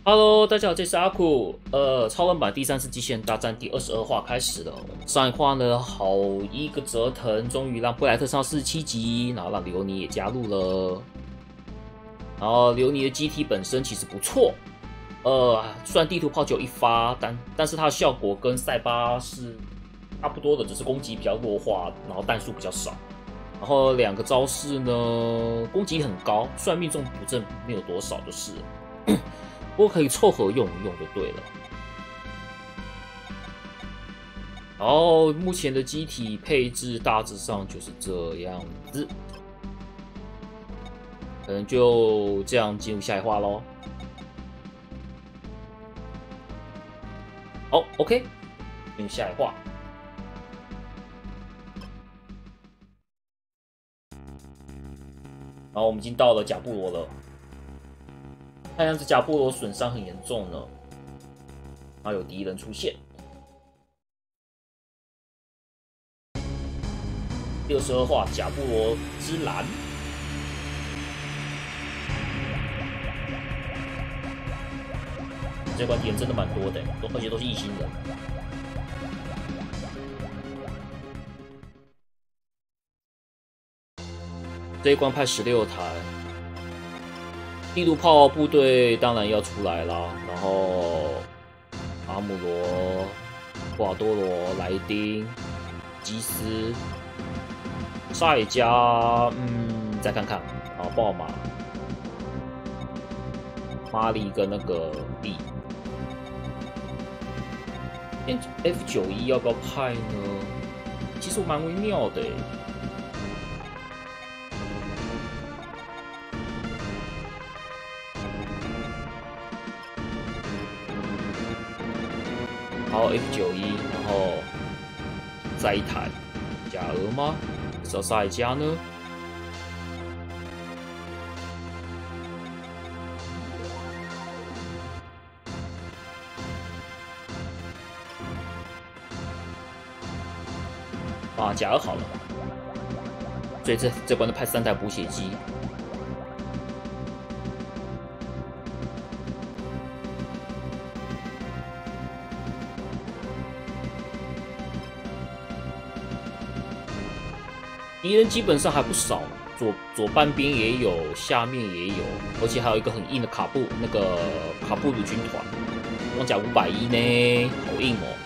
Hello，大家好，这是阿酷。超人版第3次机器人大战第22话开始了。上一话呢，好一个折腾，终于让布莱特上47级，然后让刘尼也加入了。然后刘尼的机体本身其实不错，虽然地图炮只有1发，但是它的效果跟塞巴是差不多的，只是攻击比较弱化，然后弹数比较少。然后2个招式呢，攻击很高，虽然命中补正没有多少，就是了。不过可以凑合用一用就对了。然后目前的机体配置大致上就是这样子，可能就这样进入下一话咯。好 ，OK， 进入下一话。然后我们已经到了贾布罗了。看样子贾布罗损伤很严重呢，然后有敌人出现。62话贾布罗之蓝，这关敌人真的蛮多的，而且都是异星人。这一关派16台。地图炮部队当然要出来啦，然后阿姆罗、布瓦多罗、莱丁、基斯、沙尔加，再看看啊，豹马、马里跟那个 B。F91要不要派呢？其实蛮微妙的。好 F91，然后再一台假俄吗？是要沙尔加呢？啊，假俄好了，所以这关就派3台补血机。敌人基本上还不少，左半边也有，下面也有，而且还有一个很硬的那个卡布鲁军团，装甲510呢，好硬哦。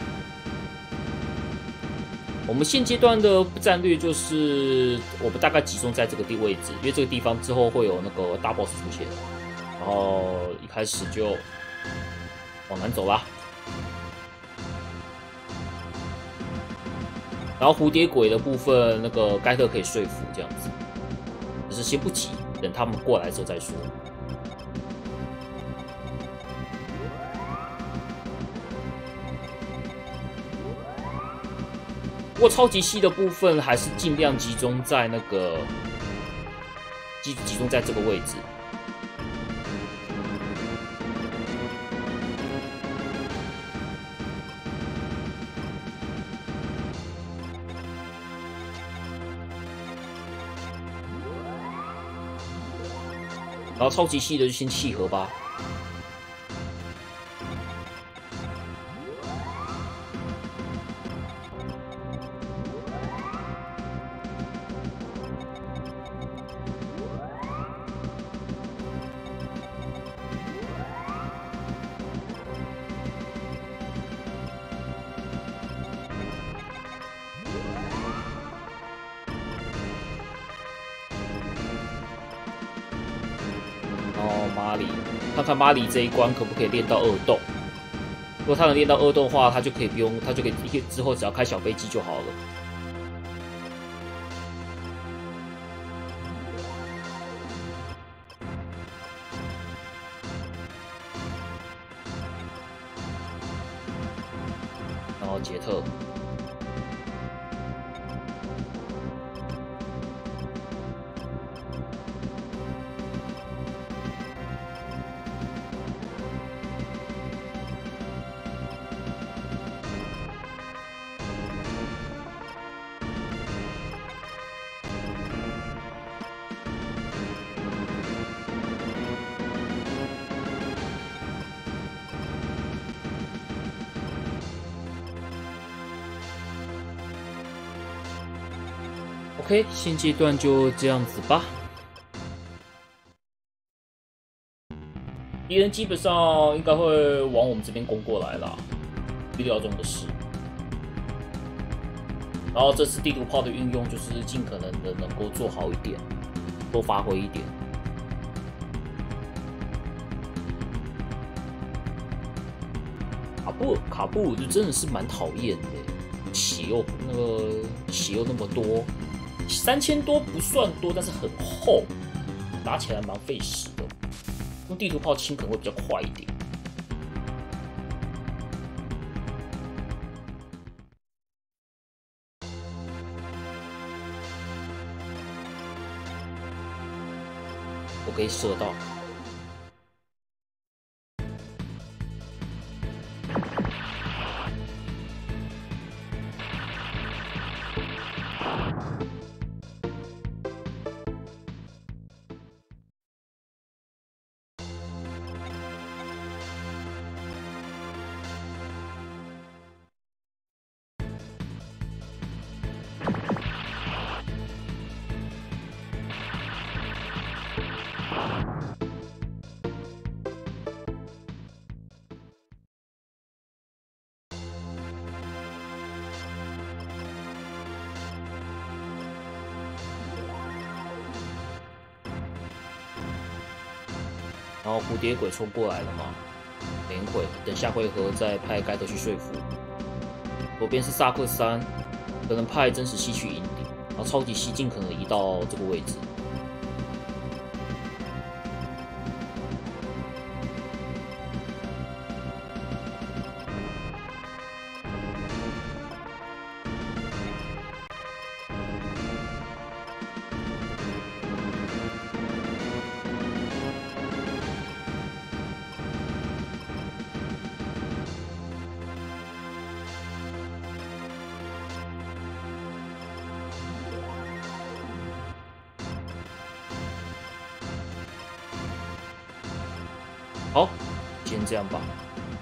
我们现阶段的战略就是我们大概集中在这个位置，因为这个地方之后会有那个大 boss 出现，然后一开始就往南走啦。然后蝴蝶鬼的部分，那个盖特可以说服这样子，只是先不急，等他们过来之后再说。不过超级系的部分还是尽量集中在那个集中在这个位置。然后超级系的就先契合吧。马里，看看马里这一关可不可以练到2洞。如果他能练到2洞的话，他就可以不用，他就可以之后只要开小飞机就好了。然后杰特。 OK， 现阶段就这样子吧。敌人基本上应该会往我们这边攻过来啦，预料中的事。然后这次地图炮的运用就是尽可能的能够做好一点，多发挥一点。卡布就真的是蛮讨厌的，血又那么多，3000多不算多，但是很厚，打起来蛮费时的。用地图炮清可能会比较快一点。我可以射到。然后蝴蝶鬼冲过来了吗？等一会，等下回合再派盖特去说服。左边是萨克3，可能派真实系去引领，然后超级系尽可能移到这个位置。好，先这样吧。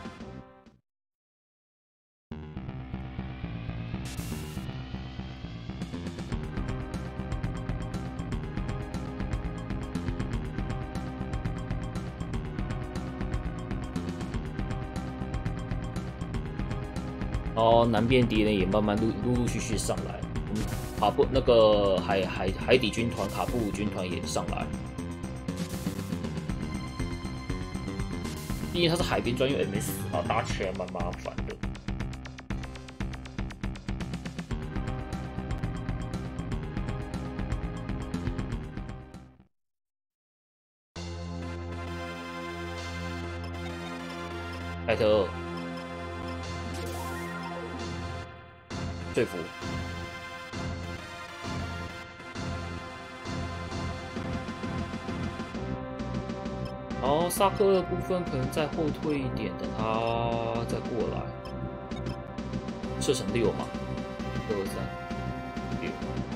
然后南边敌人也慢慢陆续上来，卡布那个海底军团卡布军团也上来。毕竟它是海边专用 MS 啊，打起来蛮麻烦的。盖特2，说服。然后萨克的部分可能再后退一点，等他再过来，射程6嘛，2、3、6，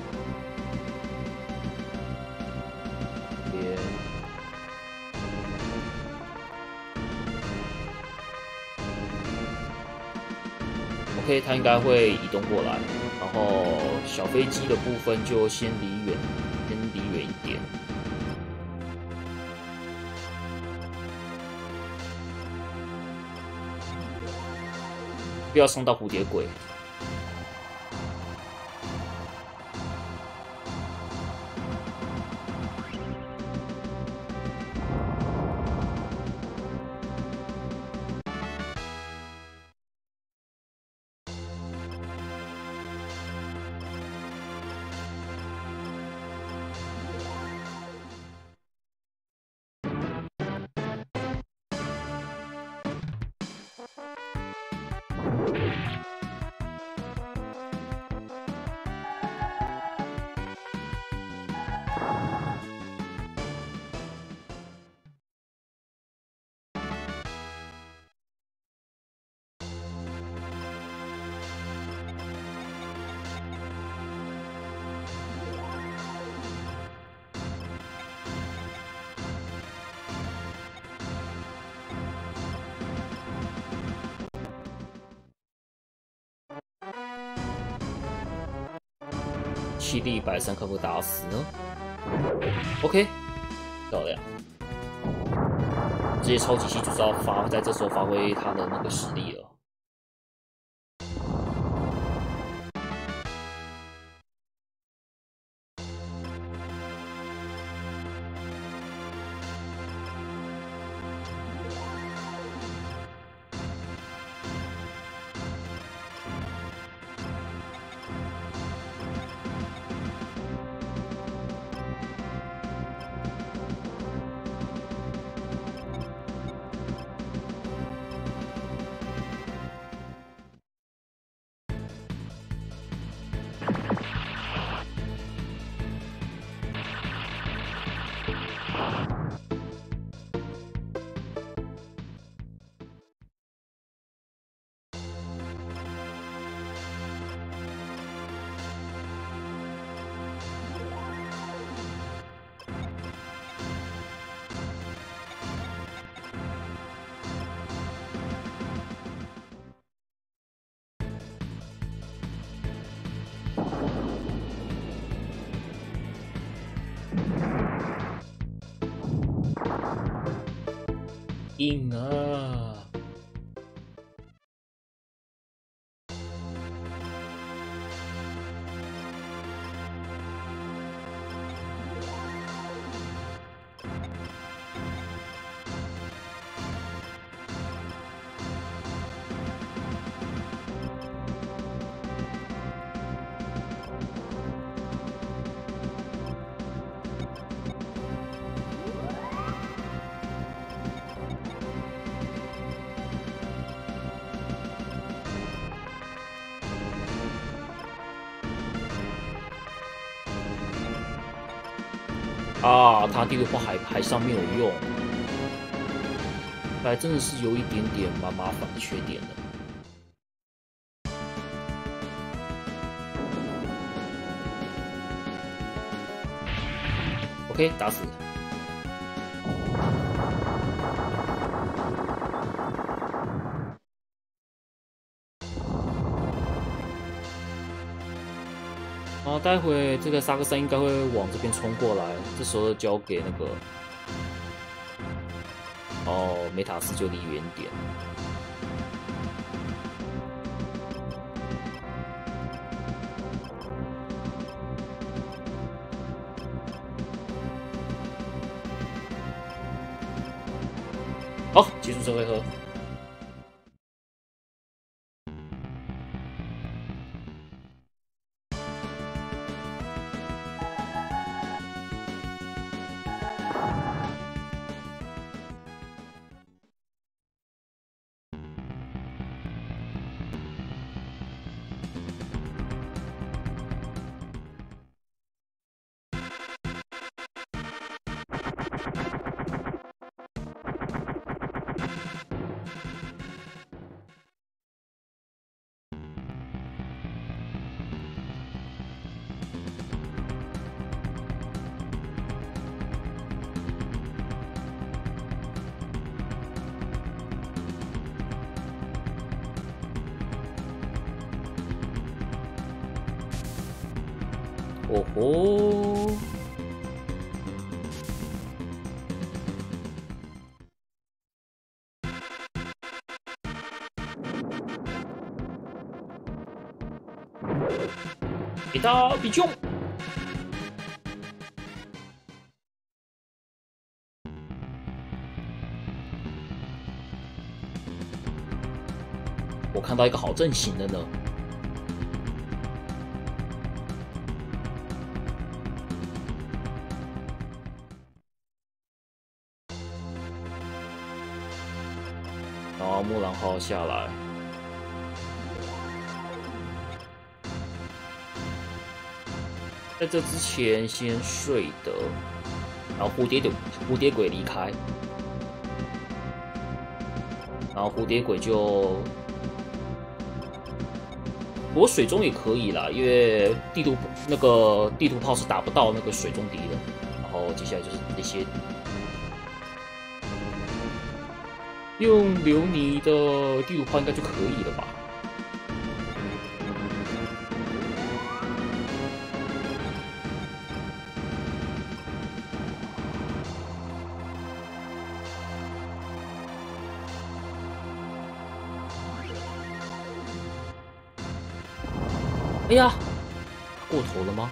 边。OK， 他应该会移动过来，然后小飞机的部分就先离远一点。不要伤到蝴蝶鬼。 气力130可不可以打死呢 ？OK， 漂亮。这些超级系就是要在这时候发挥他的那个实力了。硬啊！啊，他地图炮还上没有用，还真的是有一点点蛮麻烦的缺点的。OK， 打死。然后待会这个萨克森应该会往这边冲过来，这时候交给那个梅塔斯就离远点。好，结束这回合。哦吼！给他比中！我看到一个好阵型的呢。然后木兰号下来，在这之前先睡的，然后蝴蝶鬼离开，然后蝴蝶鬼就，不过水中也可以啦，因为地图炮是打不到那个水中敌人，然后接下来就是那些。用流泥的地图炮应该就可以了吧？ 哎呀，过头了吗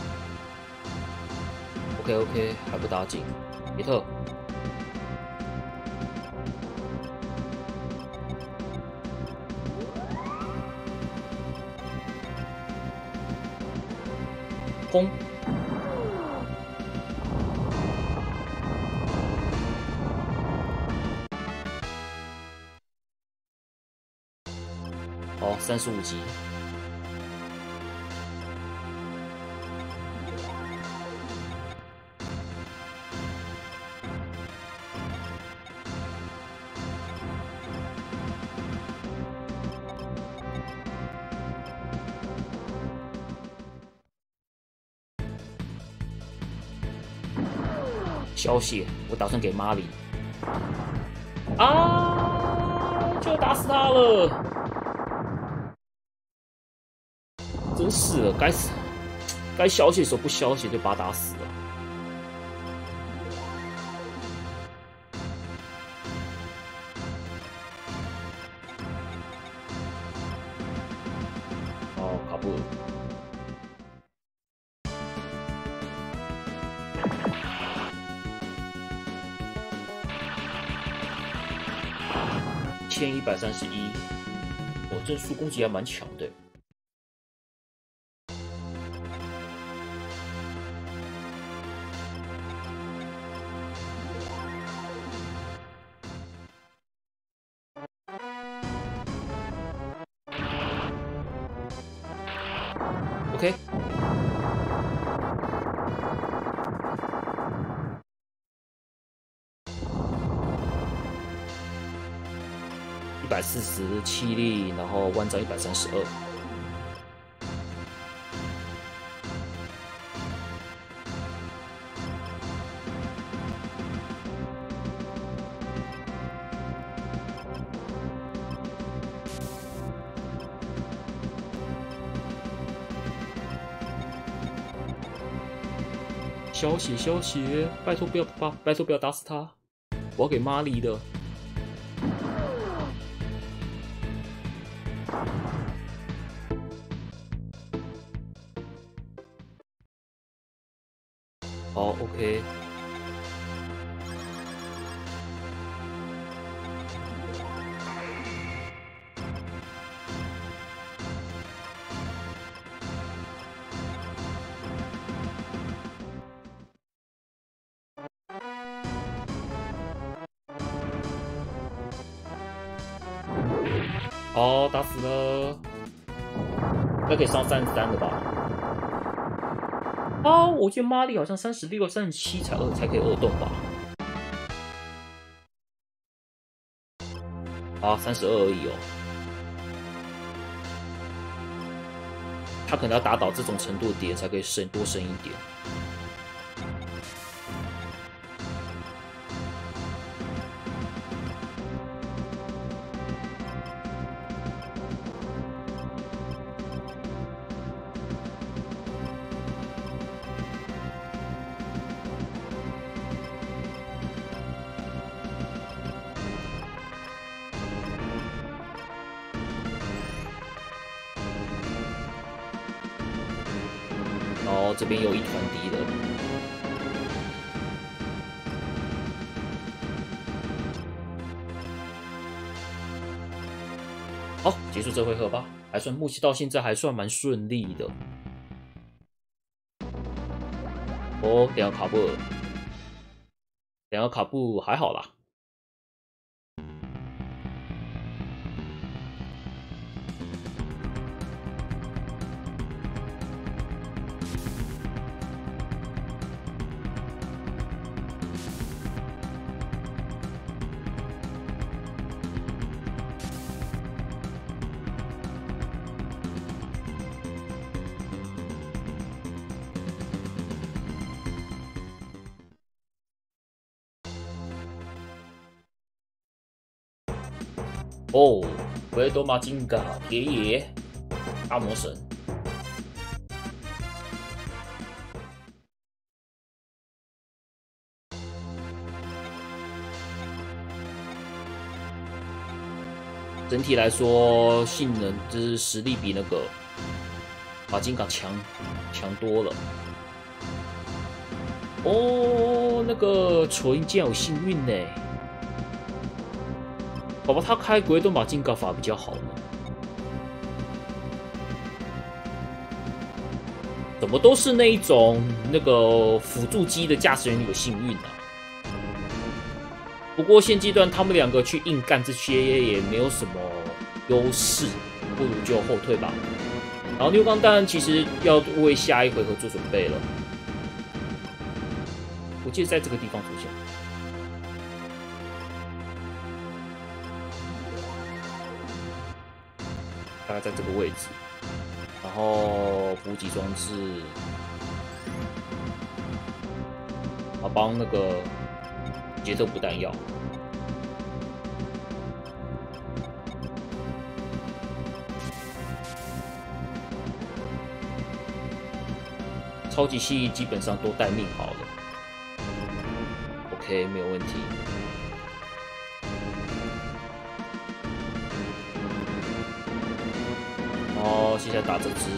？OK， 还不打紧，别特。轰！好，35级。消息，我打算给马里。啊！就打死他了，真是的，该消息的时候不消息就把他打死了。哦，卡布尔。1131，我这速攻击还蛮强的。OK。140气力，然后万丈132。消息，拜托不要打死他，我要给玛丽的。好 ，OK。好，打死了，那可以上33了吧？啊，我记得玛丽好像36、37才可以2动吧？啊，32而已哦。他可能要打倒这种程度的点才可以多升一点。哦，这边有一团敌人。好，结束这回合吧，目前到现在还算蛮顺利的。哦，两个卡布还好啦。哦，维多马金嘎铁野大魔神。整体来说，性能就是实力比那个马金港强多了。哦，那个纯竟然有幸运呢！宝宝他开鬼斗马金港法比较好呢。怎么都是那一种那个辅助机的驾驶员有幸运啊？不过现阶段他们两个去硬干这些也没有什么优势，不如就后退吧。然后牛钢弹其实要为下一回合做准备了，我记得在这个地方出现，大概在这个位置。然后补给装置，帮那个节奏补弹药。超级系基本上都待命好了 ，OK， 没有问题。哦，现在打这只。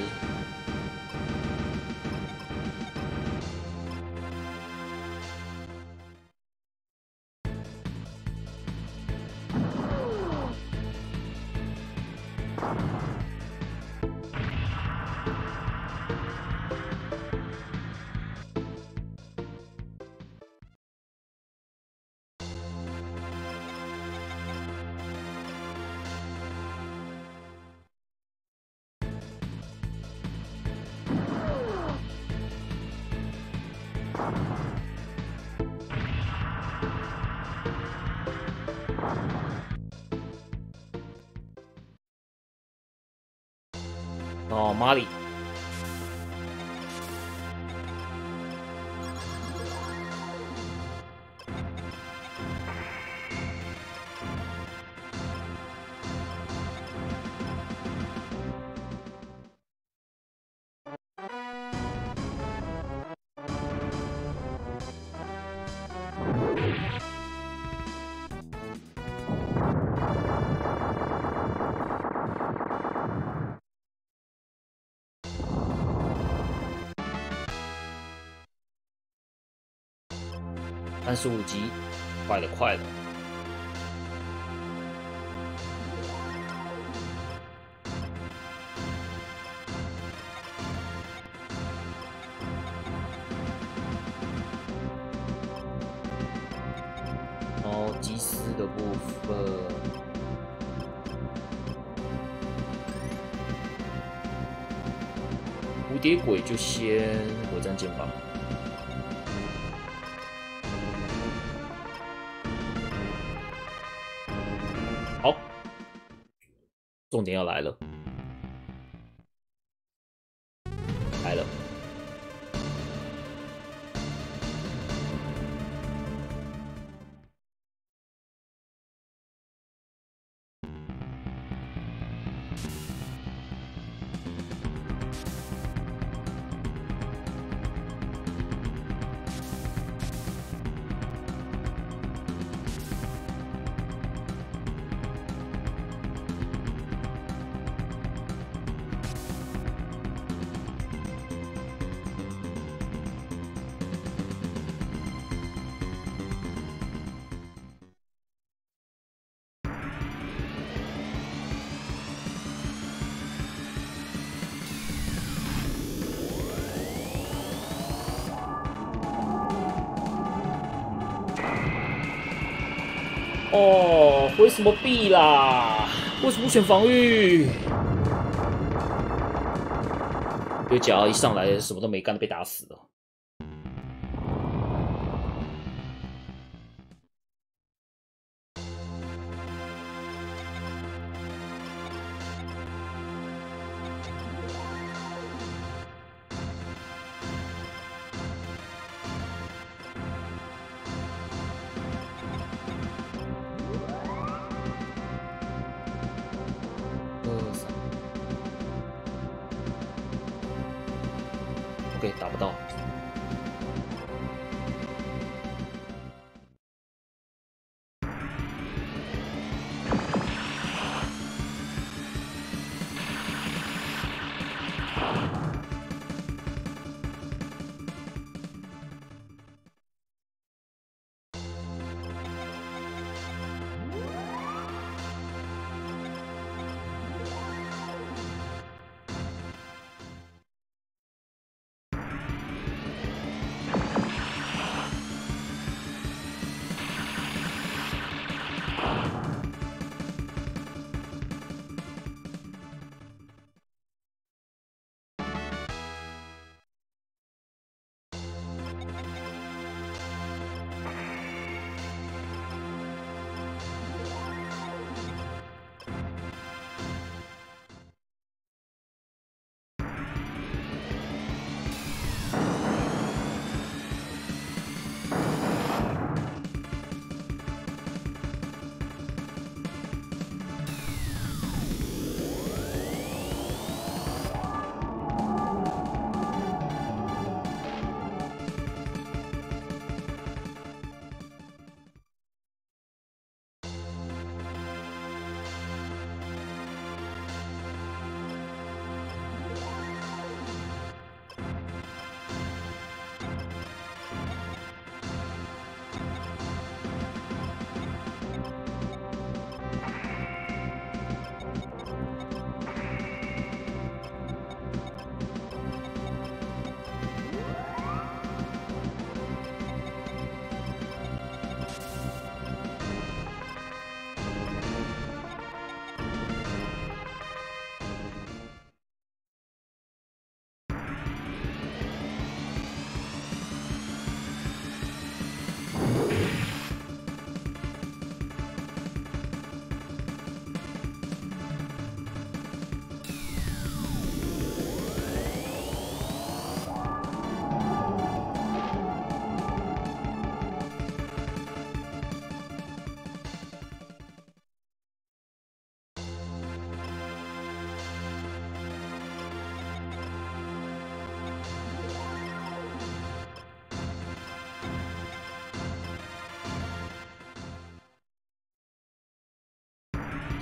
哦，马里。35级，快了，快了。哦，祭司的部分，蝴蝶鬼就先火战舰吧。好，重点要来了，来了。哦，回什么避啦？为什么不选防御？因为只要一上来什么都没干，被打死了。OK， 打不到。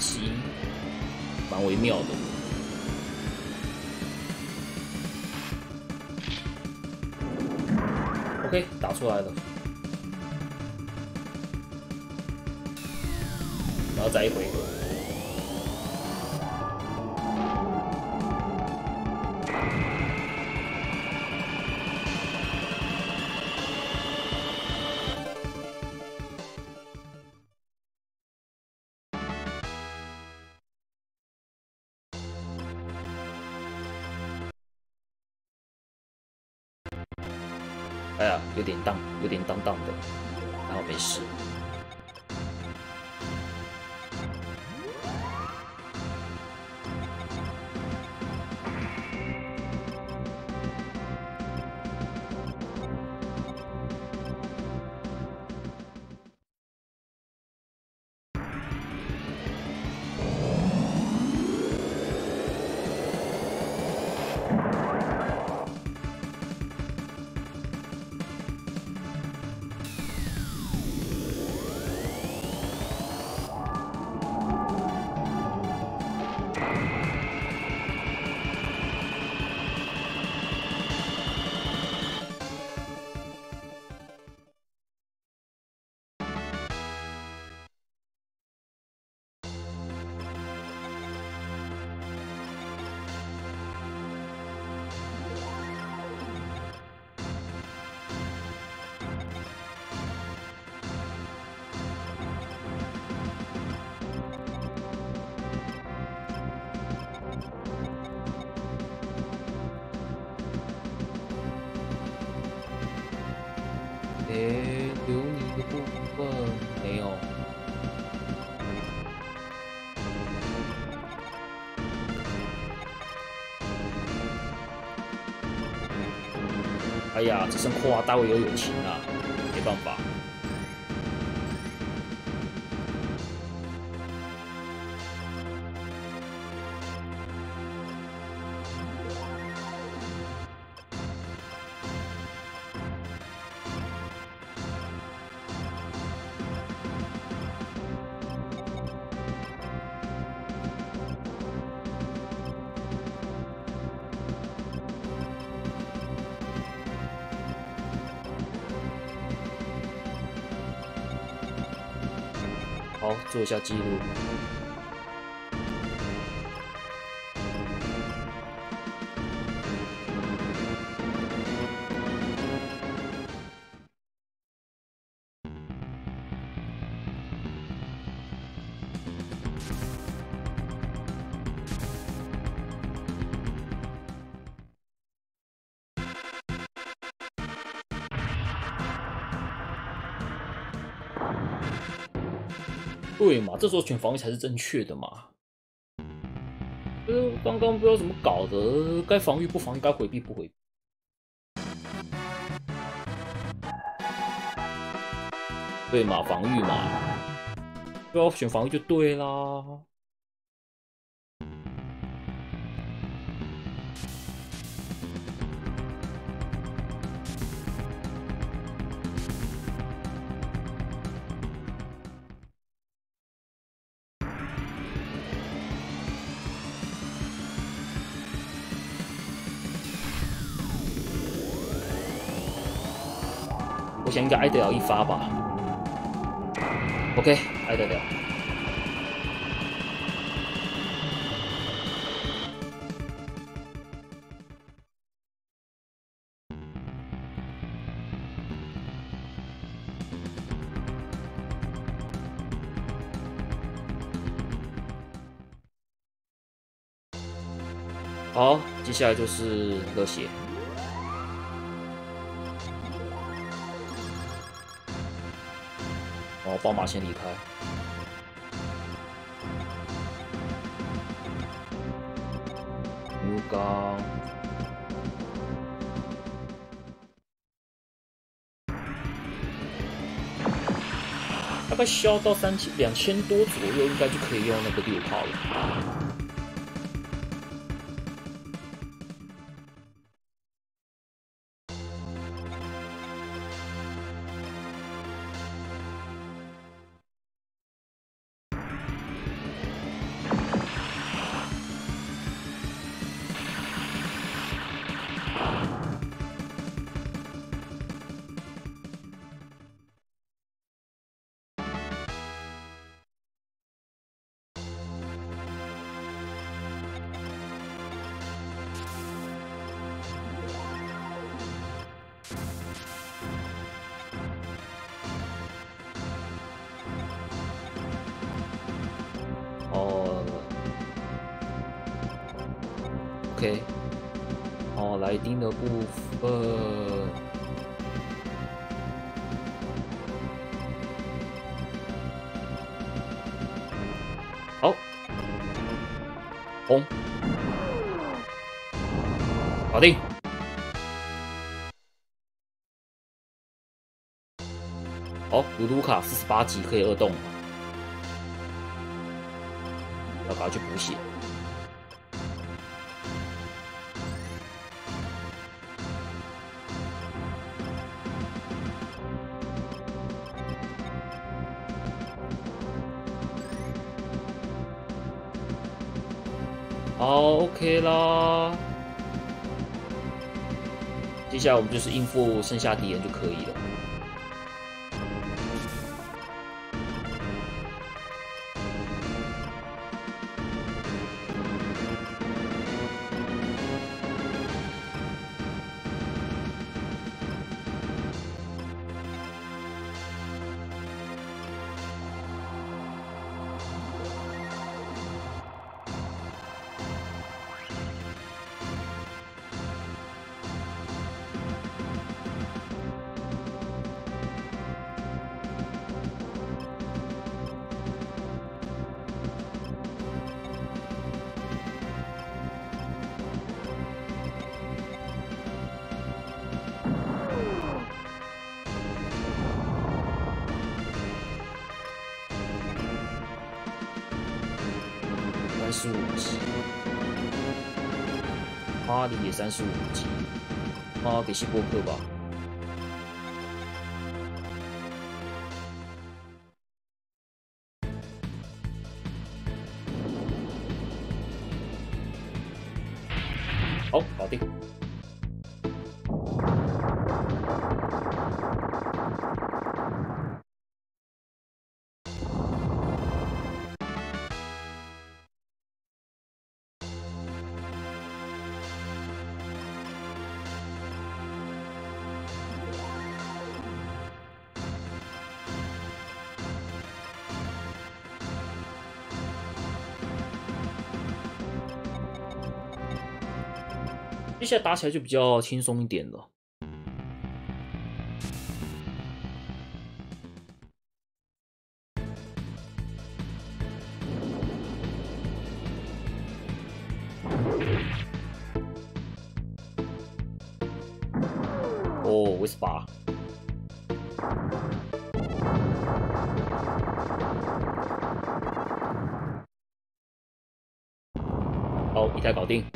系，蛮微妙的。OK， 打出来了，然后再一回合。哎呀，有点荡荡的，然后没事。留你的部分没有。哎呀，只剩花大卫有友情啊，没办法。好，做一下记录。对嘛，这时候选防御才是正确的嘛。刚刚不知道怎么搞的，该防御不防御，该回避不回避。对嘛，防御嘛，就要选防御就对啦。我想应该挨得了一发吧。OK， 挨得了。好，接下来就是热血。哦，宝马先离开。牛刚，大概消到2000多左右，应该就可以用那个6炮了。 OK。哦，来丁的部分。好，红，搞定。好，鲁鲁卡48级可以2动，要赶快去补血。好 ，OK 啦。接下来我们就是应付剩下敌人就可以了。35级，哈利也35级，给希波克吧。好，搞定。接下来打起来就比较轻松一点了。哦，威斯巴。好，一台搞定。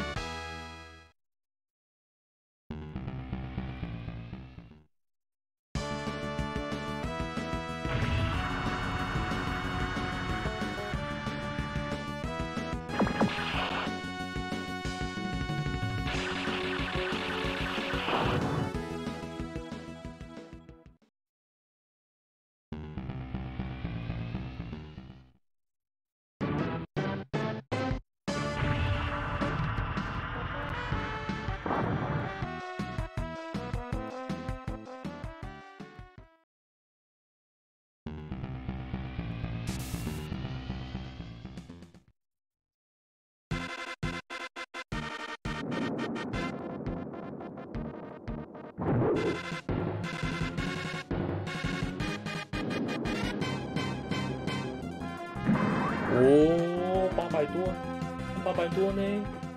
哦，800多，800多呢。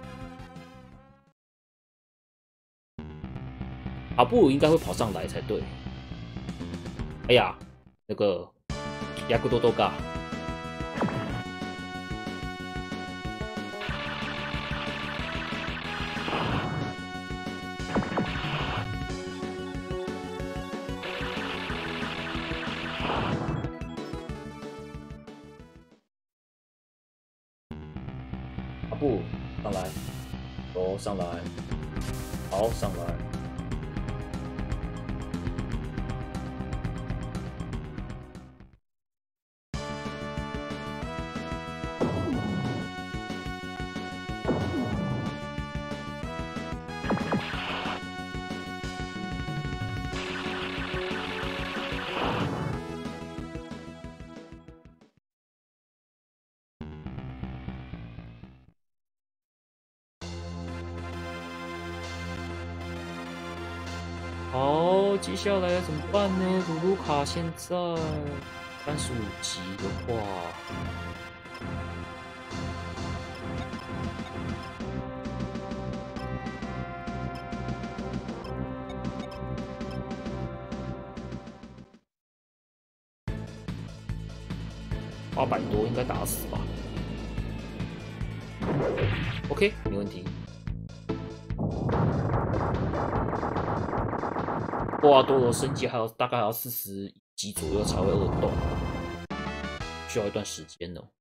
阿布应该会跑上来才对。哎呀，那个亚古多多嘎。阿布上来，哦，上来，好，上来。 好，接下来要怎么办呢？鲁鲁卡现在35级的话，800多应该打死吧 ？OK， 没问题。波尔多的升级大概还要40级左右才会2动，需要一段时间呢。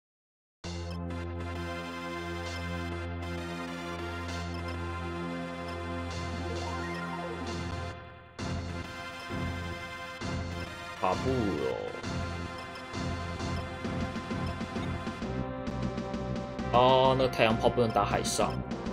卡布罗，那太阳炮不能打海上。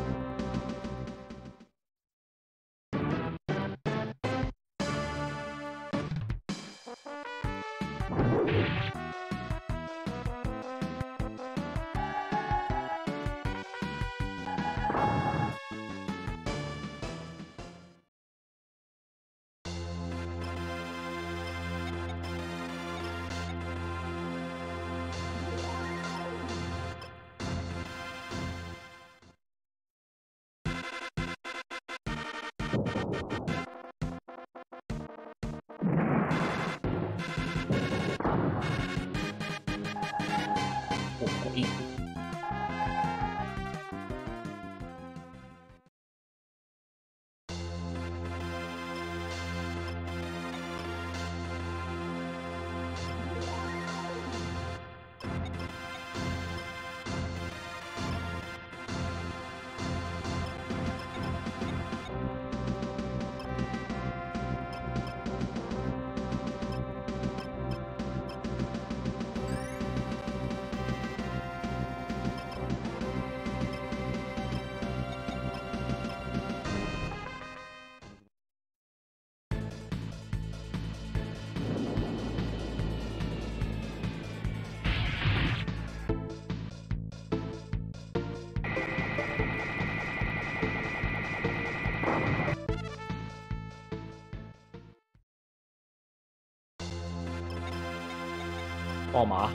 爆马。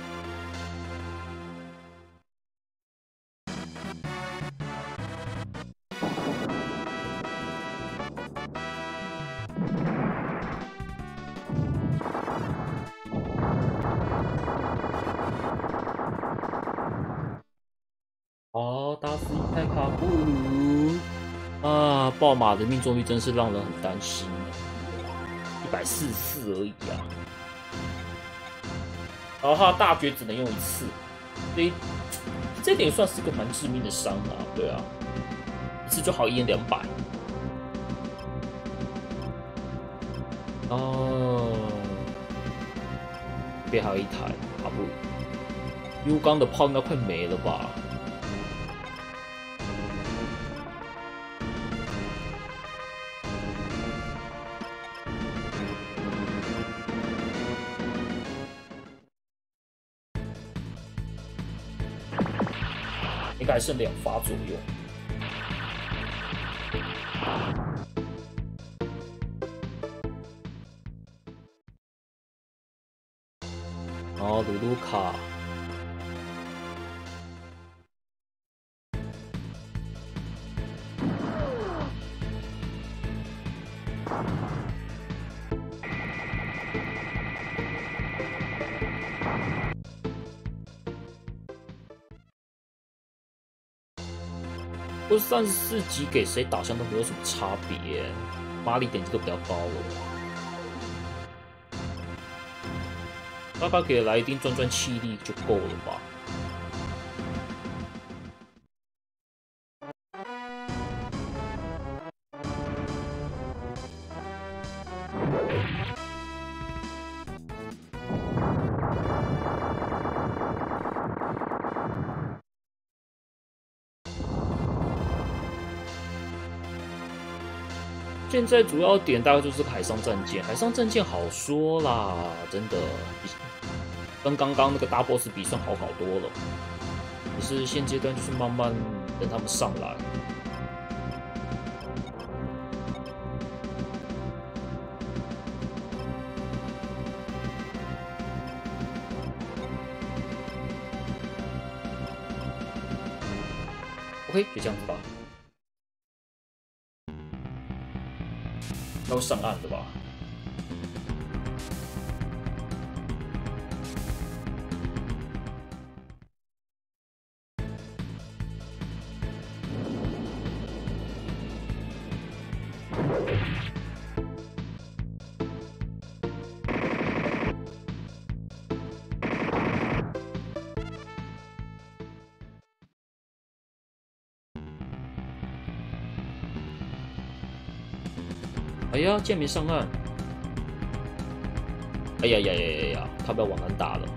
好，打死一台卡布鲁啊！爆马的命中率真是让人很担心，144而已啊。然后他的大绝只能用1次，这点算是个蛮致命的伤啊。对啊，1次就好1点200。哦，这边还有一台卡布鲁，U 钢的炮应该快没了吧？应该还剩2发左右。然后鲁鲁卡，不是34级给谁打像都没有什么差别，马力等级都比较高了。大概给来一定赚气力就够了吧。现在主要点大概就是海上战舰，海上战舰好说啦，真的跟刚刚那个大 boss 比算好多了。可是现阶段就是慢慢等他们上来。 OK，就这样子吧。要上岸的吧？哎呀，竟然没上岸！哎呀呀呀呀呀！他不要往南打了。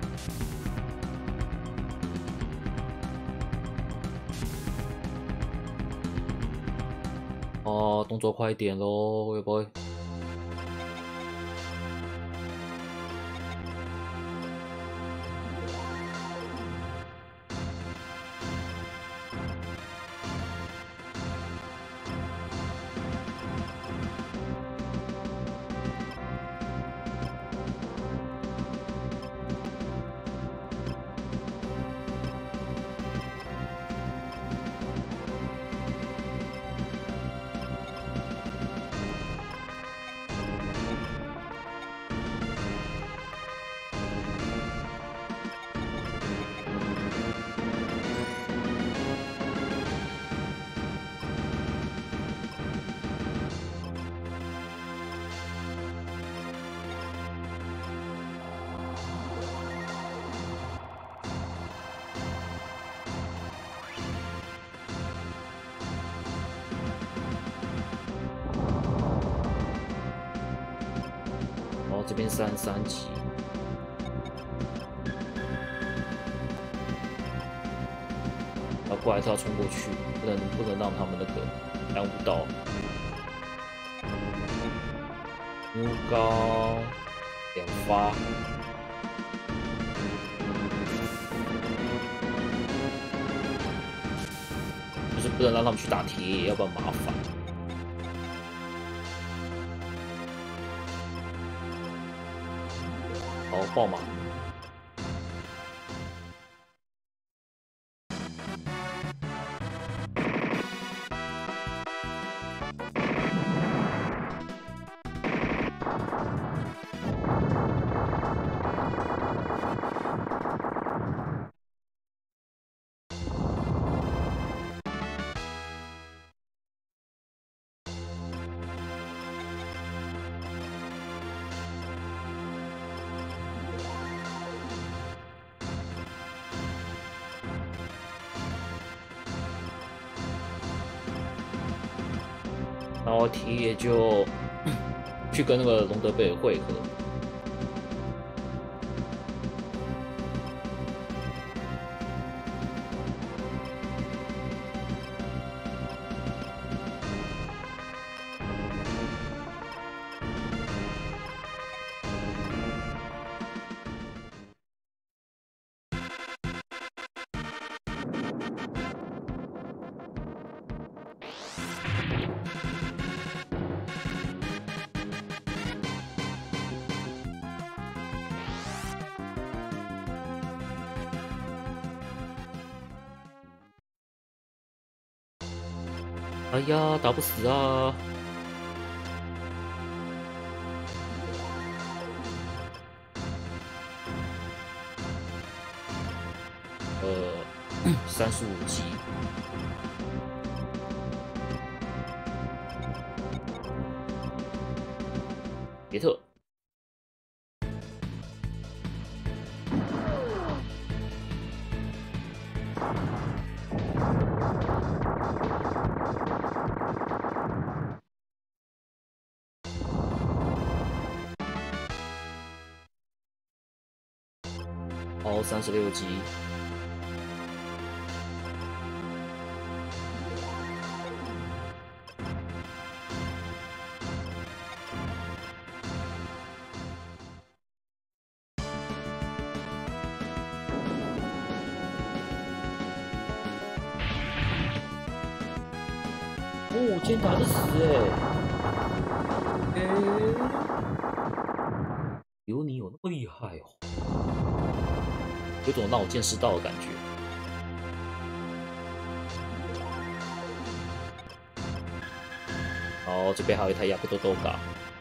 哦，动作快一点喽，会不会？哦，这边33级。要过来是要冲过去，不能让他们那个耽误到。弩高2发，就是不能让他们去打铁，要不然麻烦。好，爆马。然后铁就去跟那个隆德贝尔会合。哎呀，打不死啊！35级。别特。好，36级。哦，竟然打得死有你有那么厉害哦，有种让我见识到的感觉。 好，这边还有一台亚克多多嘎。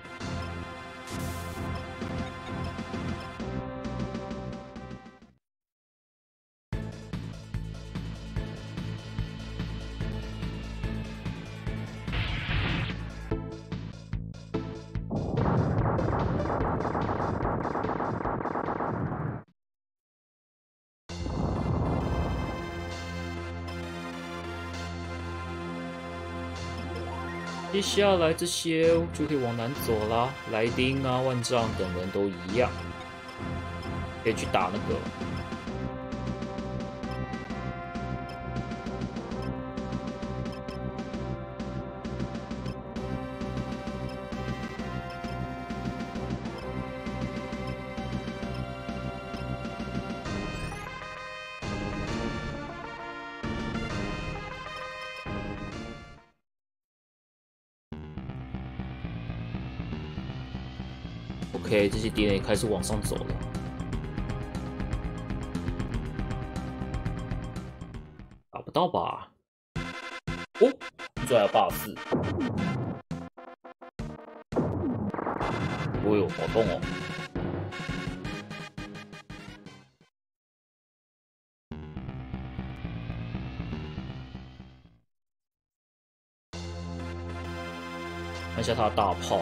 接下来这些就可以往南走啦，莱丁啊、万丈等人都一样，可以去打那个。OK， 这些敌人也开始往上走了。打不到吧？哦，最还有84。哦呦，好痛哦！看一下他的大炮。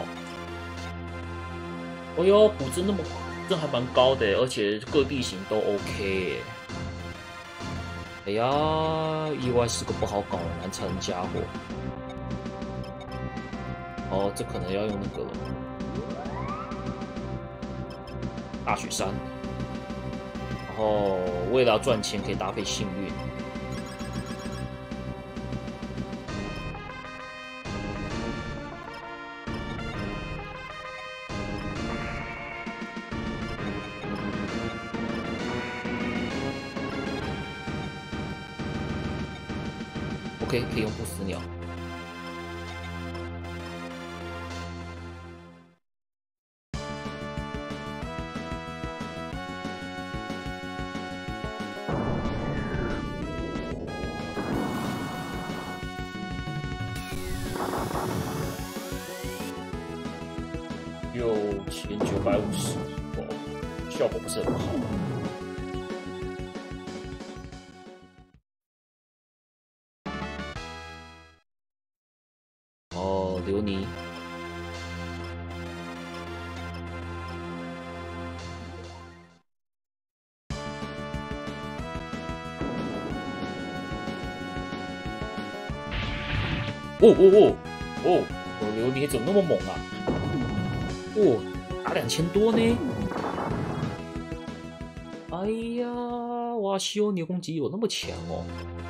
哦呦，补帧这还蛮高的，而且各地形都 OK 耶。哎呀，意外是个不好搞的难缠家伙。哦，这可能要用那个大雪山，然后为了要赚钱，可以搭配幸运。OK， 可以用不死鸟。6950，哦，效果不是很好。哦，留尼。留尼怎么那么猛啊？哦，打2000多呢！哎呀，哇，西欧牛攻击有那么强哦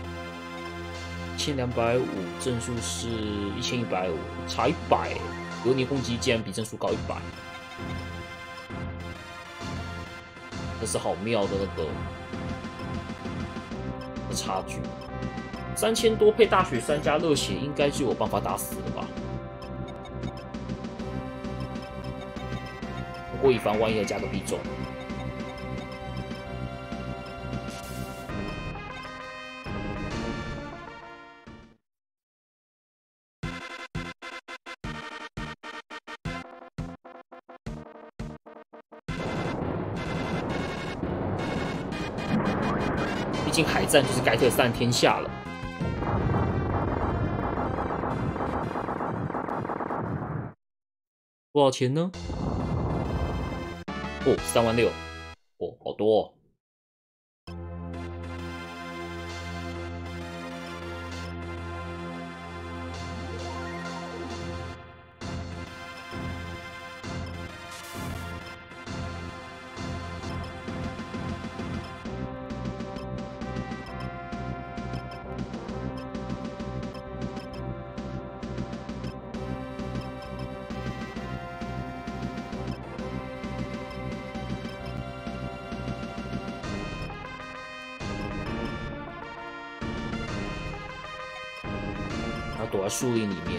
！1250，正数是1150，差100，留尼攻击竟然比正数高100，这是好妙的那个差距。3000多配大雪山加热血，应该就有办法打死了吧？不过以防万一，再加个必中。毕竟海战就是盖特散天下了。多少钱呢？哦，36000，哦，好多哦。躲在树林里面。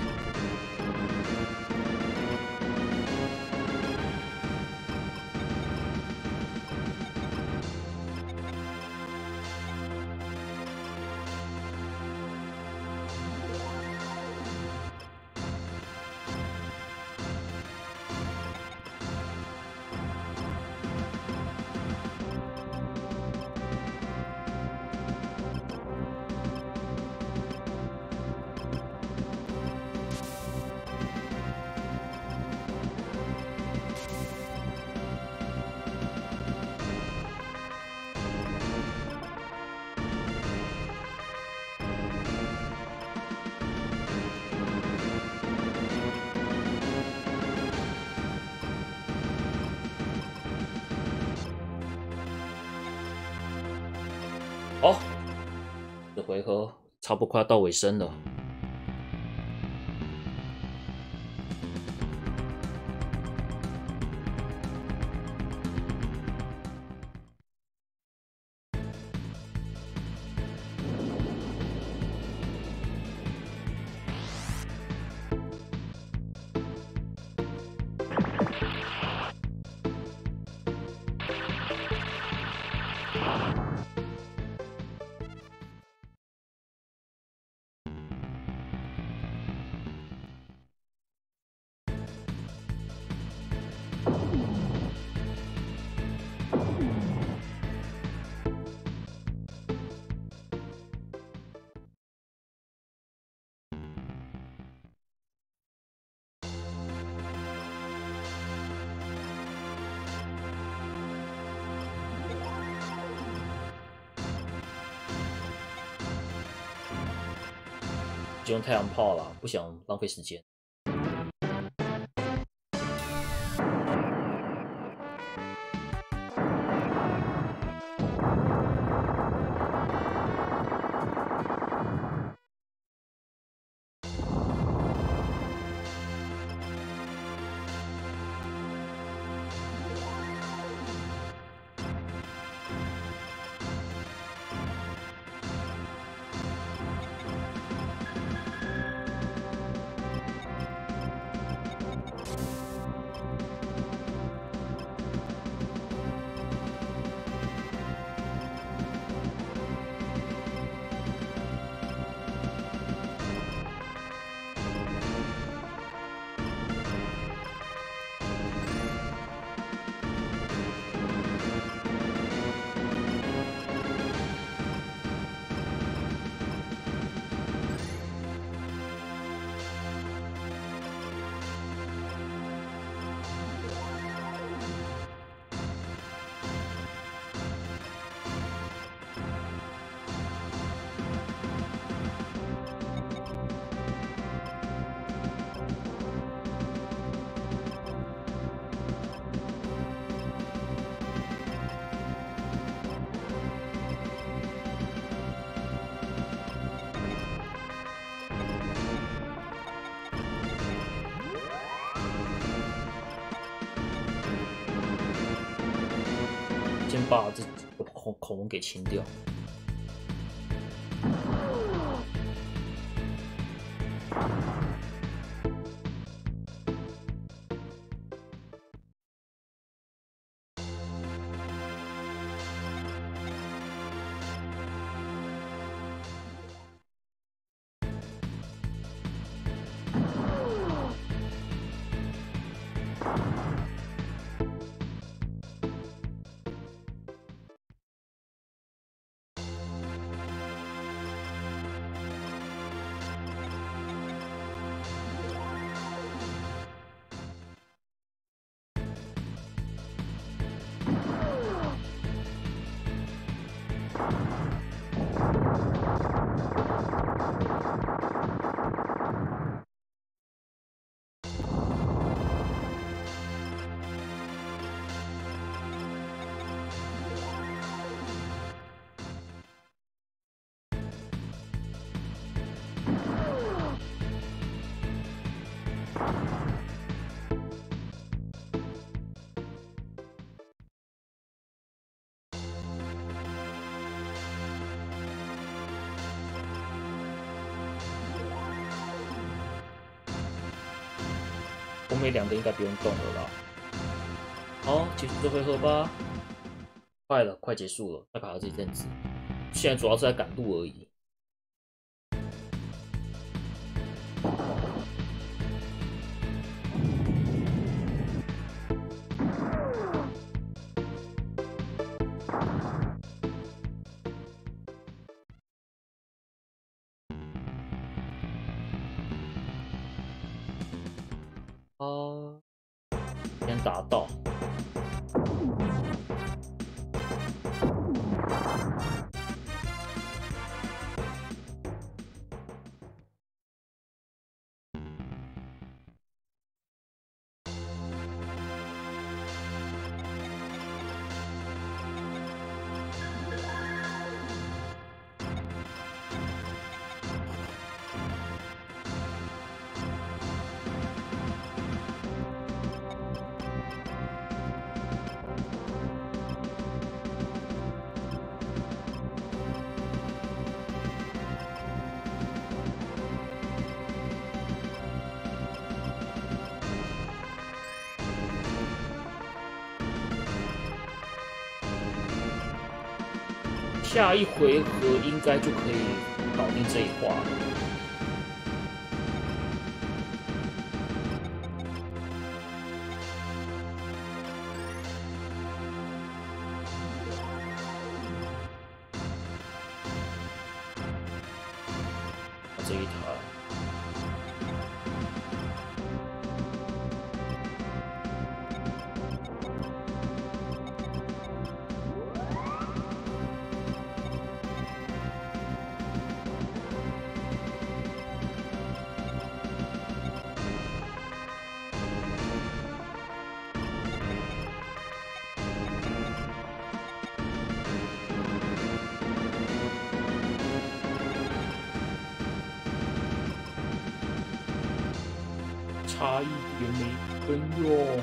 哦，这回合差不多快要到尾声了。就用太阳炮啦，不想浪费时间。先把这个恐龙给清掉。后面两个应该不用动了啦。好，结束这回合吧。快了，快结束了，再卡了这一阵子。现在主要是在赶路而已。先达到。 下一回合应该就可以搞定这一话了。这一台。差一点没分哟。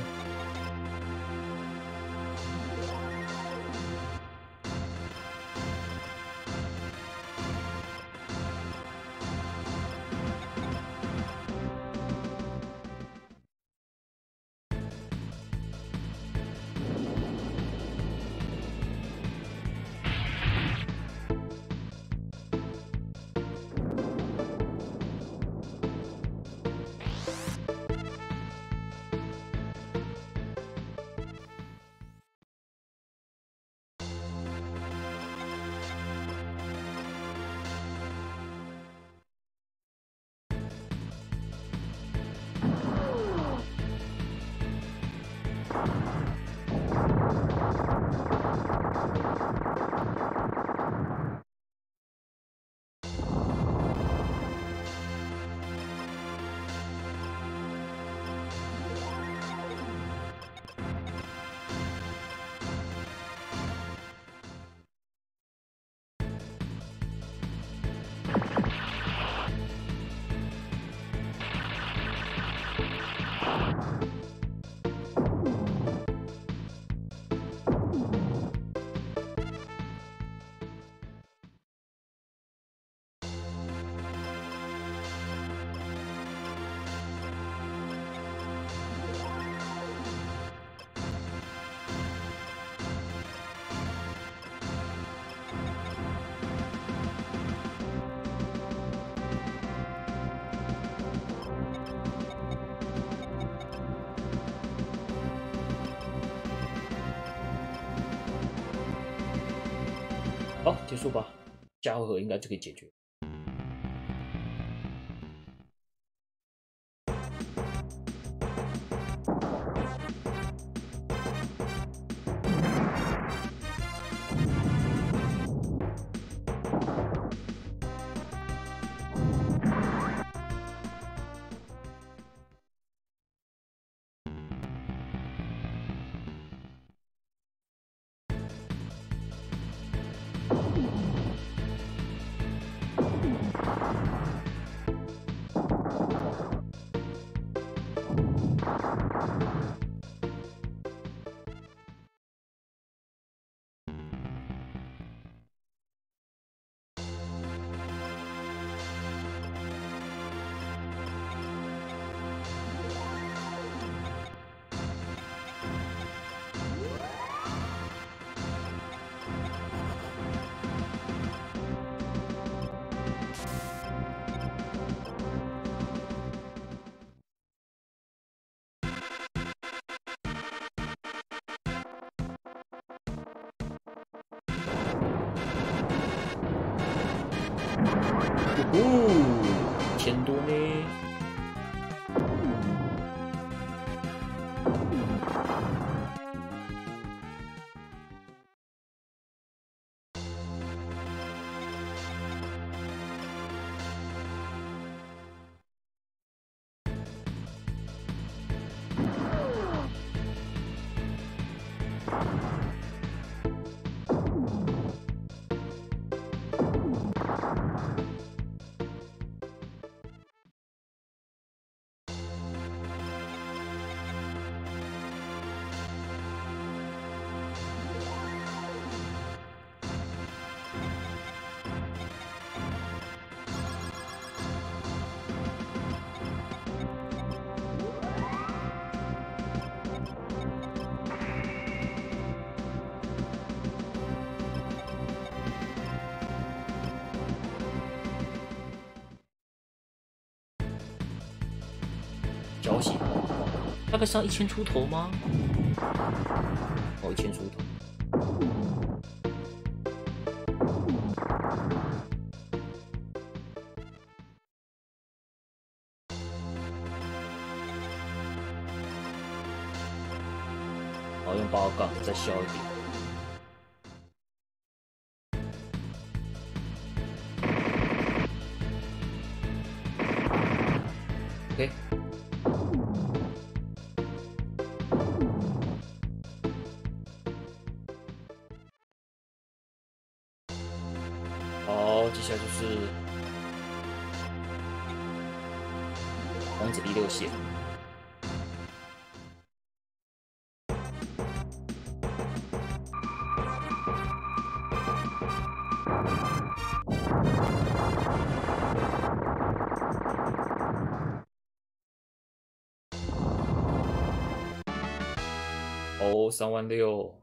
好，结束吧，下回合应该就可以解决。1000多呢。 血，大概上1000出头吗？哦，1000出头。然后用8杠再消一点。 OK， 好，接下来就是王子第6线。哦，36000，16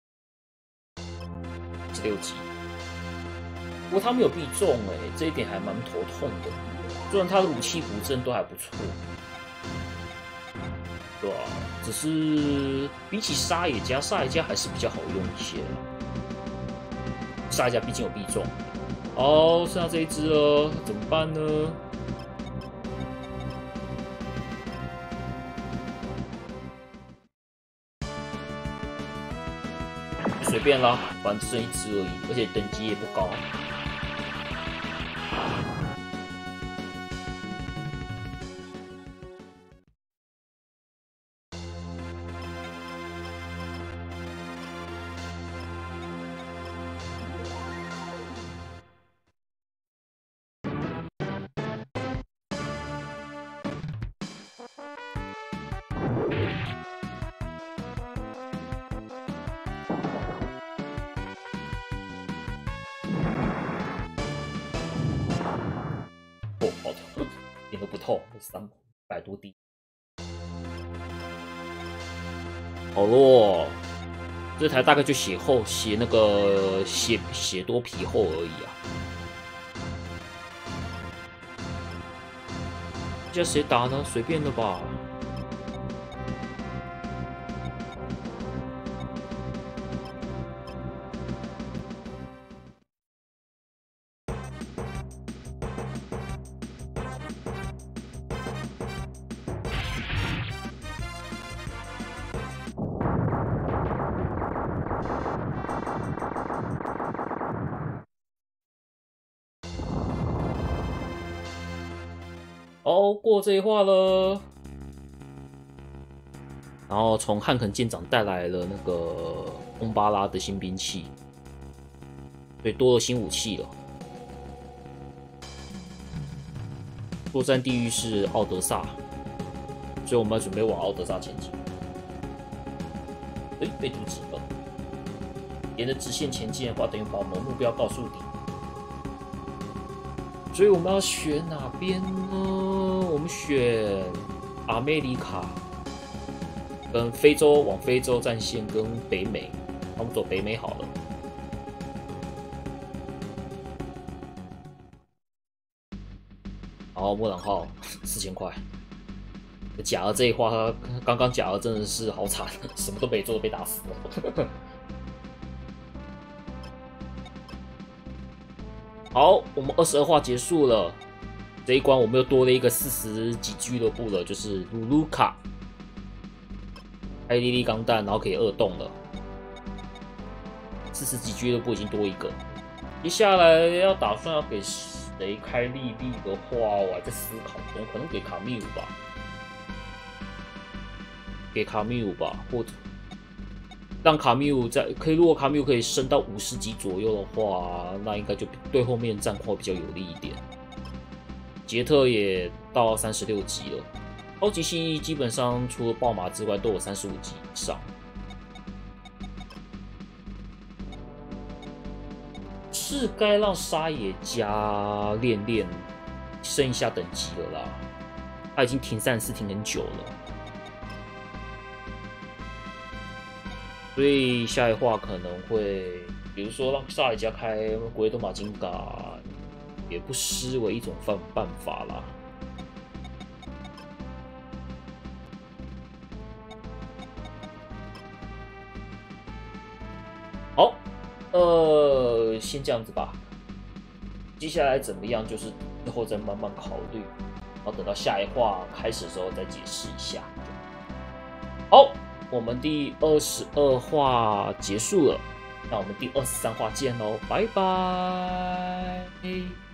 级。不过他没有必中哎，这一点还蛮头痛的。虽然他的武器补正都还不错，对啊，只是比起沙野家，沙野家还是比较好用一些。沙野家毕竟有必中。哦，剩下这一只了，怎么办呢？ 随便啦，反正剩1只而已，而且等级也不高。哦，好痛，一点都不痛，300多滴。好咯，这台大概就血那个血多皮厚而已啊。现在谁打呢？随便的吧。 哦，过这一话了。然后从汉肯舰长带来了那个翁巴拉的新兵器，所以多了新武器了。作战地域是奥德萨，所以我们要准备往奥德萨前进。哎，被阻止了。沿着直线前进的话，等于把我们的目标告诉敌。 所以我们要选哪边呢？我们选阿美利卡，跟非洲往非洲战线，跟北美，我们走北美好了。好，莫朗号4000块。假儿这一话，刚刚假儿真的是好惨，什么都没做，被打死了。好，我们22话结束了。这一关我们又多了一个40级俱乐部了，就是鲁鲁卡，艾莉莉钢弹，然后可以2动了。40级俱乐部已经多一个。接下来打算要给谁开莉莉的话，我还在思考中，可能给卡密鲁吧，给卡密鲁吧，或者让卡密鲁如果卡密鲁可以升到50级左右的话，那应该就对后面战况比较有利一点。杰特也到36级了，超级系基本上除了爆马之外都有35级以上。是该让沙野家练练升一下等级了啦，他已经停34停很久了。 所以下一话可能会，比如说让沙野家开鬼斗马金嘎，也不失为一种办法啦。 好，先这样子吧。接下来怎么样，就是之后再慢慢考虑，然后等到下一话开始的时候再解释一下。好，我们第22话结束了，那我们第23话见喽，拜拜。